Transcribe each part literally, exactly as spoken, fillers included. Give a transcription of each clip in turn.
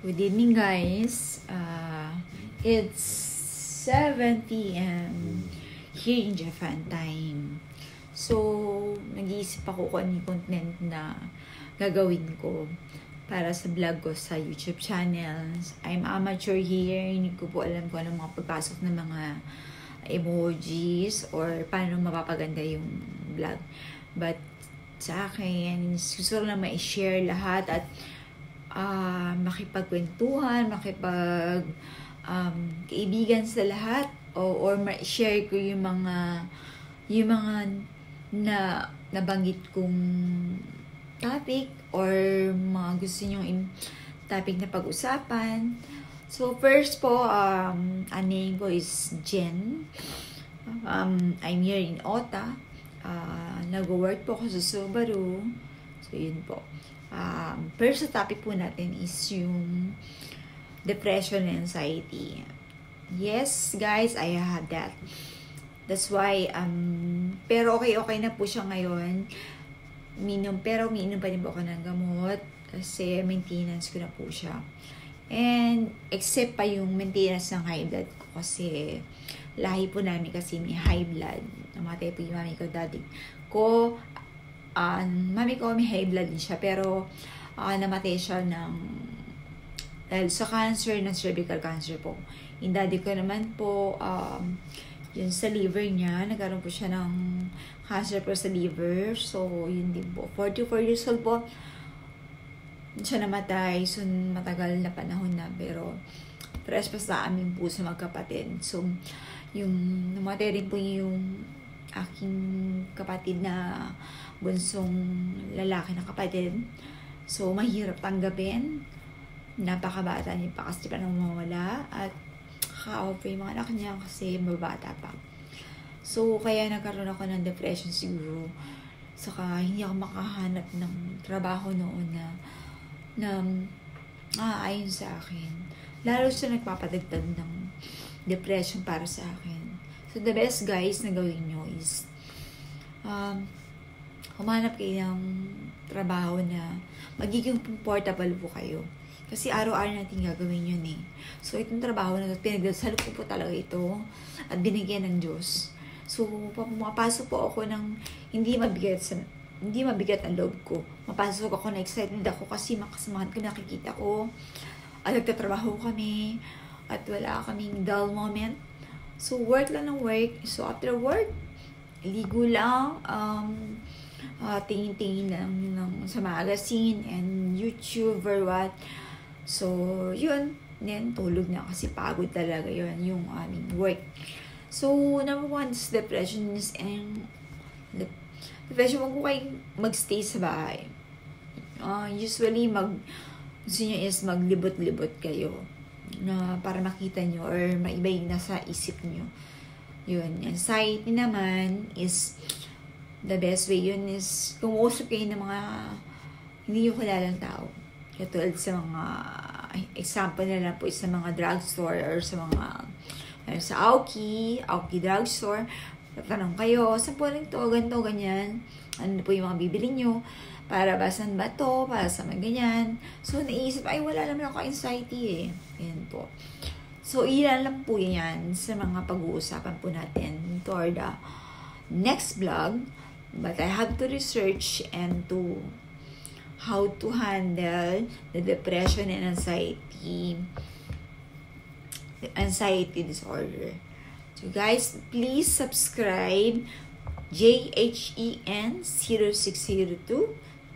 Good evening, guys. Uh, it's seven p m here in Japan time. So, nag-iisip ako kung ano yung content na gagawin ko para sa vlog ko sa YouTube channel. I'm amateur here. Hindi ko po alam kung anong mga pagpasok ng mga emojis or paano mapapaganda yung vlog. But sa akin, gusto ko na ma-share lahat at uh, makipagkwentuhan, makipag um, kaibigan sa lahat o, or ma-share ko yung mga yung mga na nabanggit kong topic or mga gusto nyong topic na pag-usapan. So first po, um, ang name ko is Jen. Um, I'm here in Ota. Uh, nag-work po ako sa Subaru. So yun po. Um, first sa topic po natin is yung depression and anxiety. Yes, guys, I have that. That's why, um, pero okay-okay na po siya ngayon. Minom, pero minom pa rin po ako ng gamot kasi maintenance ko na po siya. And, except pa yung maintenance ng high blood ko kasi lahi po namin kasi may high blood. Namatay po yung mami ko, daddy ko. Uh, mami ko may high blood din siya pero uh, namatay siya ng dahil sa cancer, ng cervical cancer po. Yung daddy ko naman po, um, yun sa liver niya, nagkaroon po siya ng cancer po sa liver. So, yun din po. forty-four years old po, siya namatay. So, matagal na panahon na. Pero, press pa sa amin po sa magkapatid. So, yung namatay rin po yung aking kapatid na bunsong lalaki na kapatid. So, mahirap tanggapin. Napakabata niya pa kasi pa nang mawala. At ka-offer yung mga anak niya kasi mabata pa. So, kaya nagkaroon ako ng depression siguro. Saka, hindi ako makahanap ng trabaho noon na na ah, ayon sa akin. Lalo siya nagpapadagdag ng depression para sa akin. So, the best, guys, na gawin nyo is um, humanap kayo ng trabaho na magiging comfortable po kayo. Kasi araw-araw natin gagawin yun eh. So, itong trabaho na ito, pinagdasal ko po talaga ito at binigyan ng Diyos. So, pumapasok po ako ng hindi mabigat sa, hindi mabigat ang loob ko. Mapasok ako na excited ako kasi makasamahan ko, nakikita ko at nagtatrabaho kami at wala kaming dull moment. So, work lang ng work. So, after work, ligo lang, um, uh, tingin-tingin lang ng, sa magazine and YouTube or what. So, yun. Then, tulog na kasi pagod talaga yun, yung aming work. So, number one is depression is and depression, wag ko kayo magstay sa bahay. Uh, usually, mag gusto nyo is maglibot-libot kayo na para makita nyo or maiba yung nasa isip nyo. Yun. Anxiety naman is the best way. Yun is kumuusap kayo ng mga hindi nyo kilalang tao. Katulad sa mga example na lang po sa mga drugstore or sa mga sa Aoki, Aoki drugstore. Tatanong kayo, saan po rin to, ganito, ganyan. Ano po yung mga bibili nyo? Para ba saan ba to? Para sa mga ganyan. So, naisip, ay wala naman ako anxiety eh. Ayan po. So, ilan lang po yan sa mga pag-uusapan po natin toward the next vlog. But I have to research and to how to handle the depression and anxiety the anxiety disorder. So guys, please subscribe J H E N zero six zero two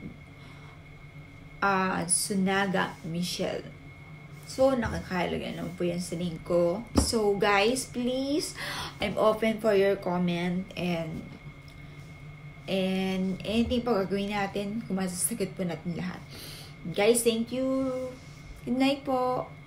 uh, Sunaga Michelle. So, nakakalaga naman po yan sa link ko. So, guys, please, I'm open for your comment and and anything pa gagawin natin kung masasagot po natin lahat. Guys, thank you. Good night po.